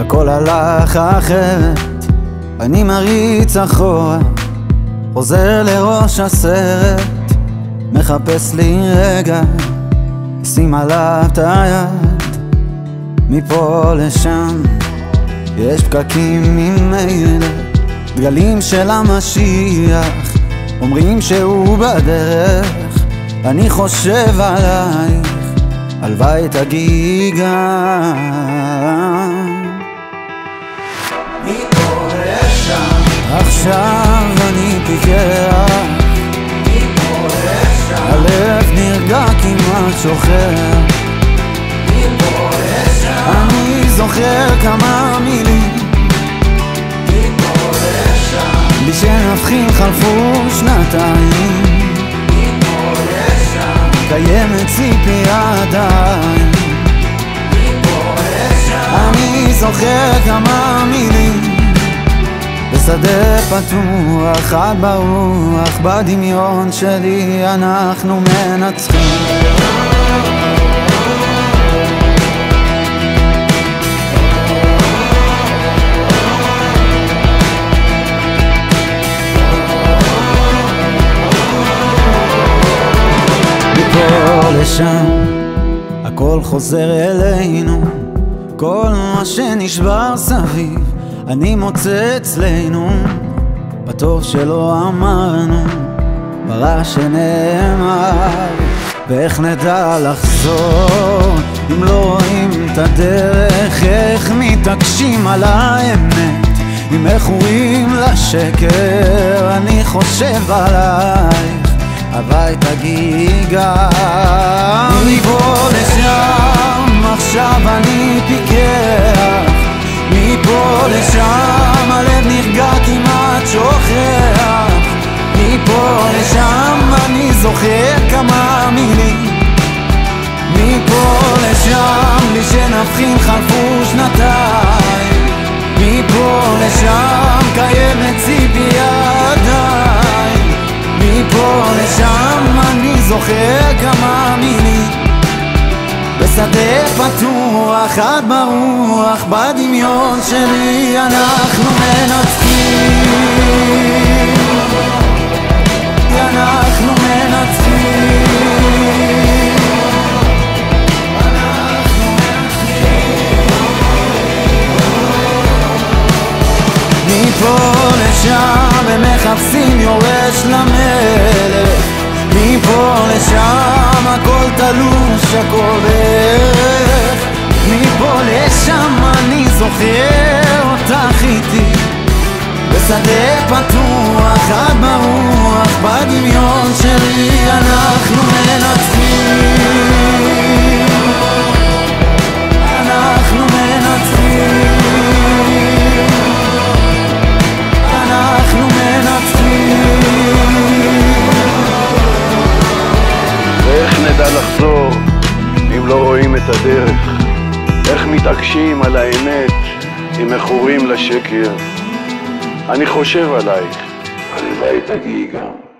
הכל הלך אחרת, אני מריץ אחורה, חוזר לראש הסרט, מחפש לי רגע, שים עליו את היד. מפה לשם יש פקקים ממילא, דגלים של המשיח אומרים שהוא בדרך. אני חושב עלייך, הלוואי תגיעי גם. מפה לשם עכשיו אני פיקח, מפה לשם הלב נרגע כמעט שוחר. מפה לשם אני זוכר כמה מילים, מפה לשם בלי שנבחין חלפו שנתיים, מפה לשם קיימת ציפייה עדיין. מפה לשם אני זוכר כמה מילים, בשדה פתוח, עד ברוח, בדמיון שלי אנחנו מנצחים. מפה לשם הכל חוזר אלינו, כל מה שנשבר סביב אני מוצא אצלנו, בטוב שלא אמרנו, ברע שנאמר. ואיך נדע לחזור אם לא רואים את הדרך? איך מתעקשים על האמת אם מכורים לשקר? אני חושב עלייך, הלוואי תגיעי גם. מפה לשם עכשיו אני פיקח, מפה לשם הלב נרגע כמעט שוכח. מפה לשם אני זוכר כמה מילים, מפה לשם בלי שנבחין חלפו שנתיים. מפה לשם קיימת ציפייה עדיין, מפה לשם אני זוכר כמה מילים, בשדה פתוח, עד ברוח, בדמיון שלי אנחנו מנצחים, אנחנו מנצחים, אנחנו מנצחים. מפה לשם הם מחפשים יורש למלך, מפה לשם הכל תלוש, הכל בערך. מפה לשם אני זוכר אותך איתי, בשדה פתוח, עד ברוח, בדמיון שלי אנחנו מנצחים, אנחנו מנצחים, אנחנו מנצחים. ואיך נדע לחזור אם לא רואים את הדרך? איך מתעקשים על האמת אם מכורים לשקר? אני חושב עלייך, הלוואי תגיעי גם.